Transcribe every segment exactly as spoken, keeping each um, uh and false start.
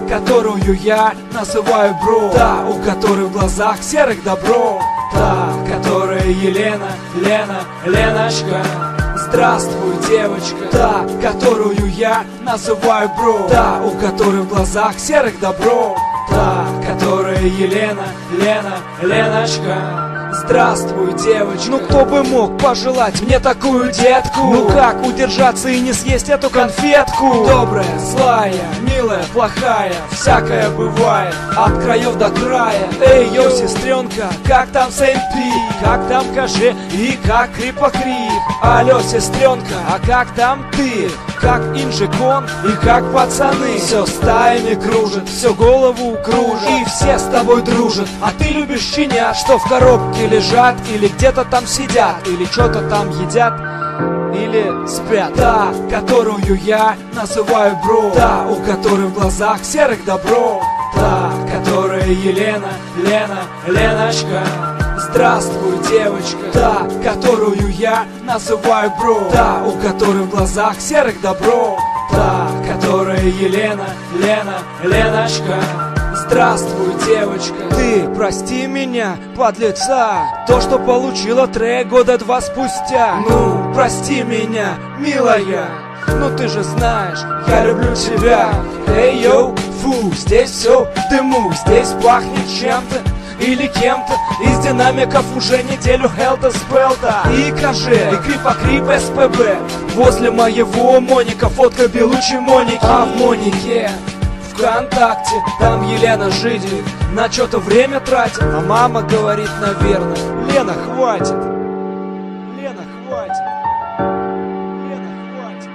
которую я называю бро. Та, у которой в глазах серых добро. Та, которая Елена, Лена, Леночка. Здравствуй, девочка. Та, которую я называю бро. Та, у которой в глазах серых добро. Та, которая Елена, Лена, Леночка. Здравствуй, девочка. Ну кто бы мог пожелать мне такую детку? Ну как удержаться и не съесть эту конфетку? Добрая, злая, милая, плохая, всякое бывает, от краев до края. Эй, йоу, сестренка, как там Сэмпи? Как там Каже и как Крипокрип? Алло, сестренка, а как там ты? Как Инжикон и как пацаны? Все стаями кружит, все голову кружит, и все с тобой дружат. А ты любишь щенят, что в коробке лежат, или где-то там сидят, или что-то там едят, или спят. Та, которую я называю бро. Та, у которой в глазах серых добро. Та, которая Елена, Лена, Леночка. Здравствуй, девочка. Та, которую я называю бро. Та, у которой в глазах серых добро. Та, которая Елена, Лена, Леночка. Здравствуй, девочка. Ты прости меня, подлеца, то, что получила трек года два спустя. Ну, прости меня, милая, ну ты же знаешь, я люблю тебя. Эй, йоу, фу, здесь все в дыму, здесь пахнет чем-то или кем-то. Из динамиков уже неделю Хелта Спелта и Каже, и Крипокрип СПБ. Возле моего Моника фотка Белучи Моники. А в Монике ВКонтакте там Елена Жидик на что-то время тратит. А мама говорит, наверное: Лена, хватит. Лена, хватит. Лена, хватит.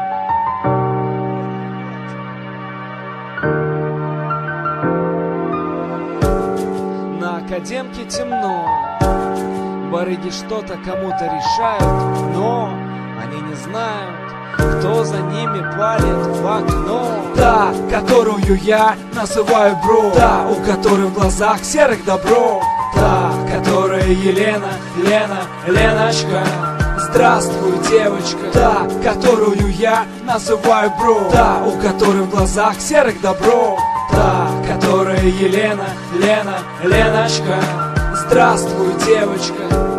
На академке темно, барыги что-то кому-то решают, но они не знают, кто за ними палит в окно. Та, которую я называю бро. Та, у которой в глазах серых добро. Та, которая Елена, Лена, Леночка. Здравствуй, девочка. Та, которую я называю бро. Та, у которой в глазах серых добро. Та, которая Елена, Лена, Леночка. Здравствуй, девочка.